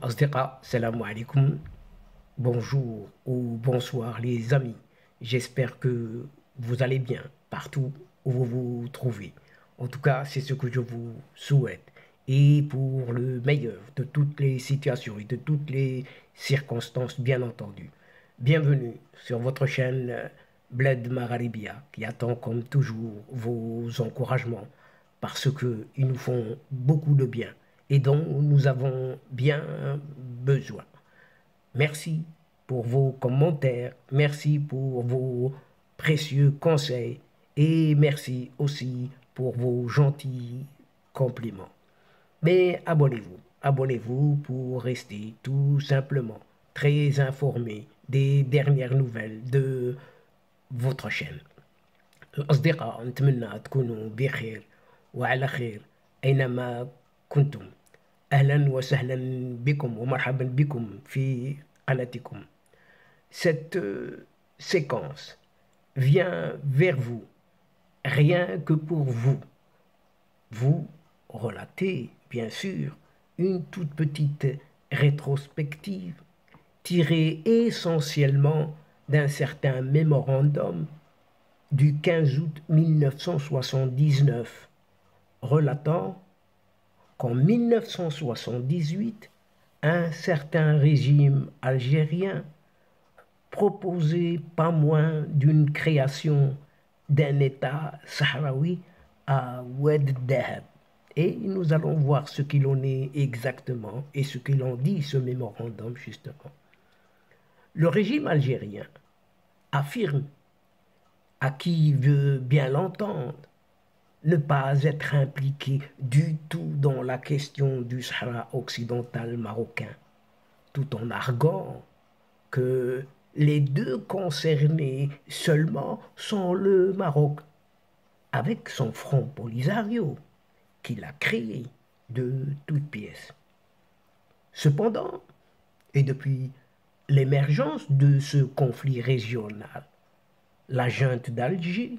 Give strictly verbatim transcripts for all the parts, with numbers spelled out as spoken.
Asdiqa, salam alaikum, bonjour ou bonsoir les amis. J'espère que vous allez bien partout où vous vous trouvez. En tout cas, c'est ce que je vous souhaite. Et pour le meilleur de toutes les situations et de toutes les circonstances, bien entendu. Bienvenue sur votre chaîne euh, Bled Magharibia qui attend comme toujours vos encouragements parce qu'ils nous font beaucoup de bien et dont nous avons bien besoin. Merci pour vos commentaires, merci pour vos précieux conseils et merci aussi pour vos gentils compliments. Mais abonnez-vous, abonnez-vous pour rester tout simplement très informé des dernières nouvelles de votre chaîne. الأصدقاء نتمنى تكونوا بخير وعلى خير أينما كنتم. أهلا وسهلا بكم ومرحبا بكم في قناتكم. Cette euh, séquence vient vers vous rien que pour vous. Vous relatez, bien sûr, une toute petite rétrospective tirée essentiellement d'un certain mémorandum du quinze août mille neuf cent soixante-dix-neuf relatant qu'en mille neuf cent soixante-dix-huit, un certain régime algérien proposait pas moins d'une création d'un État sahraoui à Oued Dahab. Et nous allons voir ce qu'il en est exactement et ce qu'il en dit ce mémorandum justement. Le régime algérien affirme à qui veut bien l'entendre, ne pas être impliqué du tout dans la question du Sahara occidental marocain, tout en arguant que les deux concernés seulement sont le Maroc, avec son front Polisario, qu'il a créé de toutes pièces. Cependant, et depuis l'émergence de ce conflit régional, la junte d'Alger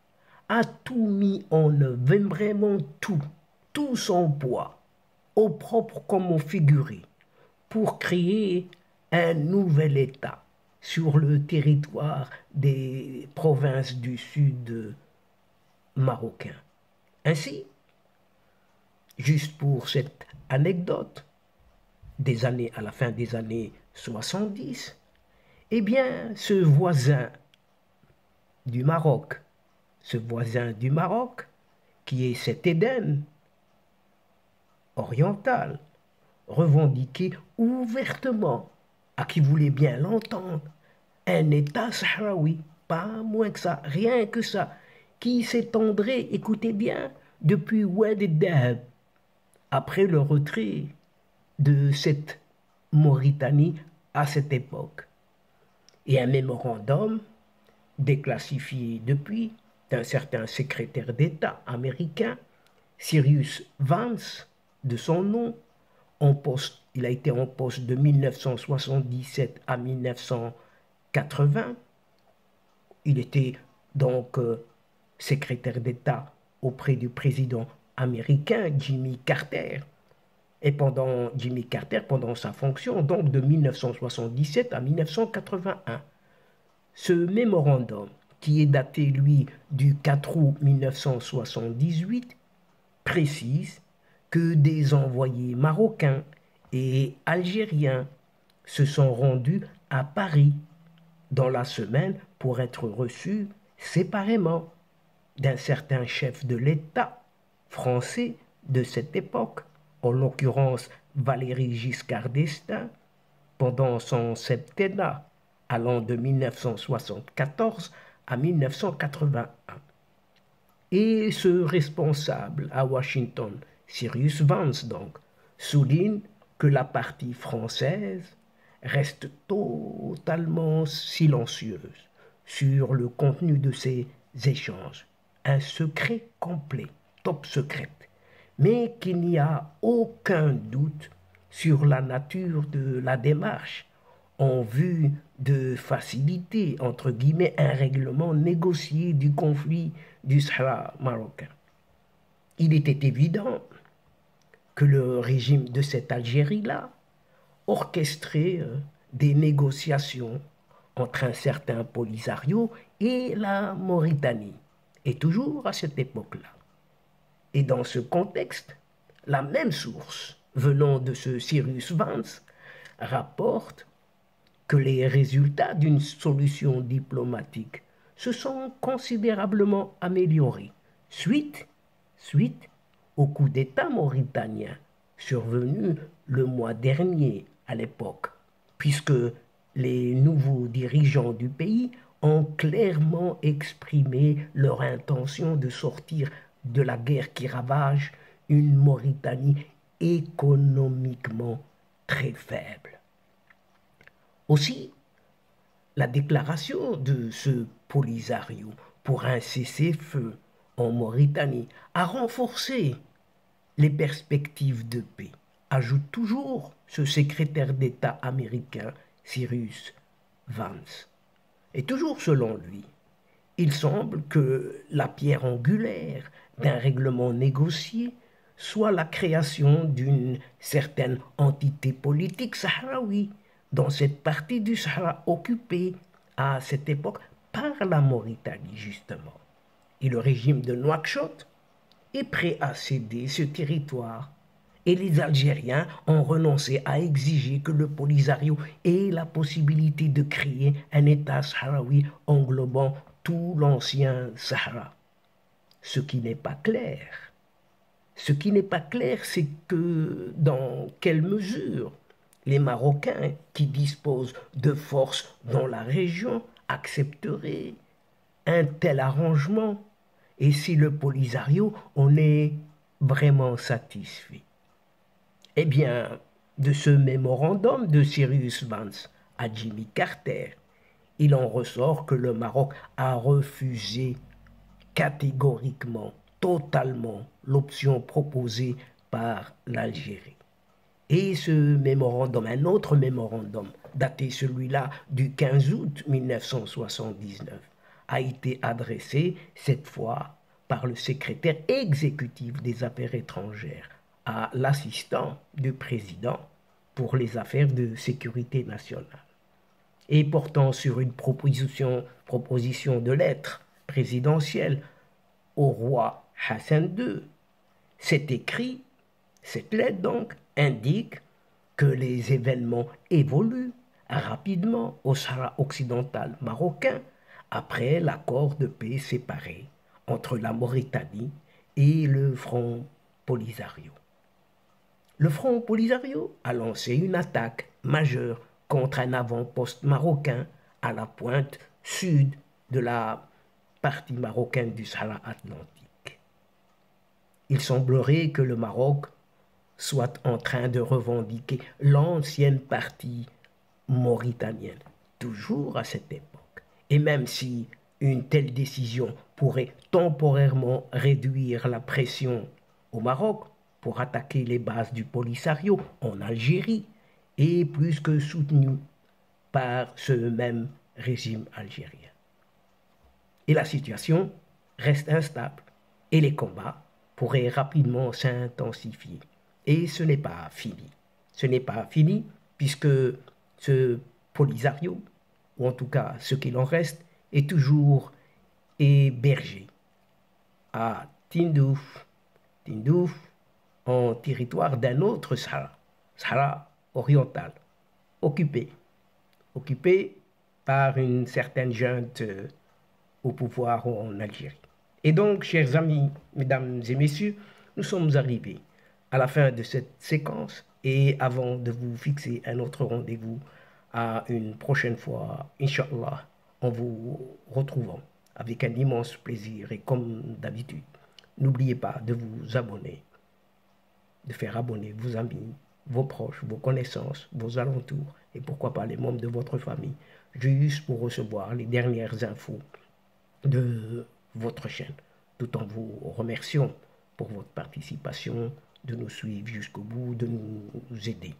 a tout mis en œuvre, vraiment tout, tout son poids, au propre comme au figuré, pour créer un nouvel État sur le territoire des provinces du sud marocain. Ainsi, juste pour cette anecdote, des années à la fin des années soixante-dix, eh bien, ce voisin du Maroc, ce voisin du Maroc, qui est cet Éden oriental, revendiquait ouvertement, à qui voulait bien l'entendre, un État sahraoui, pas moins que ça, rien que ça, qui s'étendrait, écoutez bien, depuis Oued Dahab, après le retrait de cette Mauritanie à cette époque. Et un mémorandum déclassifié depuis d'un certain secrétaire d'État américain, Cyrus Vance, de son nom, en poste, il a été en poste de mille neuf cent soixante-dix-sept à mille neuf cent quatre-vingts. Il était donc euh, secrétaire d'État auprès du président américain Jimmy Carter. Et pendant Jimmy Carter, pendant sa fonction, donc de mille neuf cent soixante-dix-sept à mille neuf cent quatre-vingt-un, ce mémorandum, qui est daté, lui, du quatre août mille neuf cent soixante-dix-huit, précise que des envoyés marocains et algériens se sont rendus à Paris dans la semaine pour être reçus séparément d'un certain chef de l'État français de cette époque, en l'occurrence Valéry Giscard d'Estaing, pendant son septennat allant de mille neuf cent soixante-quatorze à mille neuf cent quatre-vingt-un. Et ce responsable à Washington, Cyrus Vance donc, souligne que la partie française reste totalement silencieuse sur le contenu de ces échanges. Un secret complet, top secret, mais qu'il n'y a aucun doute sur la nature de la démarche en vue de faciliter, entre guillemets, un règlement négocié du conflit du Sahara marocain. Il était évident que le régime de cette Algérie-là orchestré euh, des négociations entre un certain Polisario et la Mauritanie, et toujours à cette époque-là. Et dans ce contexte, la même source venant de ce Cyrus Vance rapporte que les résultats d'une solution diplomatique se sont considérablement améliorés suite, suite au coup d'État mauritanien survenu le mois dernier à l'époque, puisque les nouveaux dirigeants du pays ont clairement exprimé leur intention de sortir de la guerre qui ravage une Mauritanie économiquement très faible. Aussi, la déclaration de ce Polisario pour un cessez-le-feu en Mauritanie a renforcé les perspectives de paix, ajoute toujours ce secrétaire d'État américain Cyrus Vance. Et toujours selon lui, il semble que la pierre angulaire d'un règlement négocié soit la création d'une certaine entité politique sahraoui dans cette partie du Sahara occupée à cette époque par la Mauritanie, justement. Et le régime de Nouakchott est prêt à céder ce territoire. Et les Algériens ont renoncé à exiger que le Polisario ait la possibilité de créer un État sahraoui englobant tout l'ancien Sahara. Ce qui n'est pas clair. Ce qui n'est pas clair, c'est que dans quelle mesure les Marocains qui disposent de forces dans la région accepteraient un tel arrangement et si le Polisario en est vraiment satisfait. Eh bien, de ce mémorandum de Cyrus Vance à Jimmy Carter, il en ressort que le Maroc a refusé catégoriquement, totalement, l'option proposée par l'Algérie. Et ce mémorandum, un autre mémorandum, daté celui-là du quinze août mille neuf cent soixante-dix-neuf, a été adressé cette fois par le secrétaire exécutif des Affaires étrangères à l'assistant du président pour les affaires de sécurité nationale. Et portant sur une proposition, proposition de lettre présidentielle au roi Hassan deux. Cet écrit, cette lettre donc, indique que les événements évoluent rapidement au Sahara occidental marocain après l'accord de paix séparé entre la Mauritanie et le Front Polisario. Le Front Polisario a lancé une attaque majeure contre un avant-poste marocain à la pointe sud de la partie marocaine du Sahara atlantique. Il semblerait que le Maroc soit en train de revendiquer l'ancienne partie mauritanienne, toujours à cette époque. Et même si une telle décision pourrait temporairement réduire la pression au Maroc pour attaquer les bases du Polisario en Algérie, est plus que soutenue par ce même régime algérien. Et la situation reste instable et les combats pourraient rapidement s'intensifier. Et ce n'est pas fini. Ce n'est pas fini puisque ce Polisario, ou en tout cas ce qu'il en reste, est toujours hébergé à Tindouf, Tindouf en territoire d'un autre Sahara, Sahara oriental, occupé, occupé par une certaine junte euh, au pouvoir en Algérie. Et donc, chers amis, mesdames et messieurs, nous sommes arrivés à la fin de cette séquence et avant de vous fixer un autre rendez-vous à une prochaine fois, Inch'Allah, en vous retrouvant avec un immense plaisir et comme d'habitude, n'oubliez pas de vous abonner, de faire abonner vos amis, vos proches, vos connaissances, vos alentours et pourquoi pas les membres de votre famille, juste pour recevoir les dernières infos de votre chaîne, tout en vous remerciant pour votre participation, de nous suivre jusqu'au bout, de nous aider.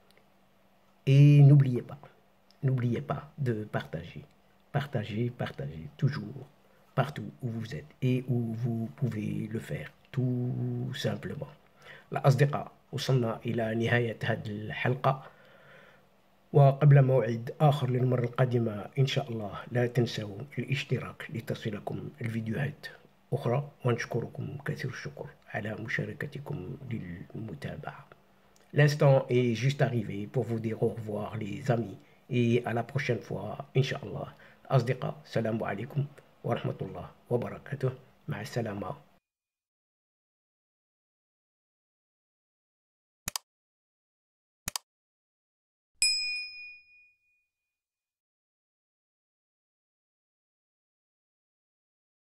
Et n'oubliez pas, n'oubliez pas de partager, partager, partager, toujours, partout où vous êtes et où vous pouvez le faire, tout simplement. الأصدقاء وصلنا إلى نهاية هذه الحلقة وقبل موعد آخر للمرة القادمة إن شاء الله لا تنسوا الاشتراك لتصلكم الفيديوهات أخرى، ونشكركم كثير الشكر على مشاركتكم للمتابعة. L'instant est juste arrivé pour vous dire au revoir les amis et à la prochaine fois Inch'Allah. أصدقاء، السلام عليكم ورحمة الله وبركاته. مع السلامة.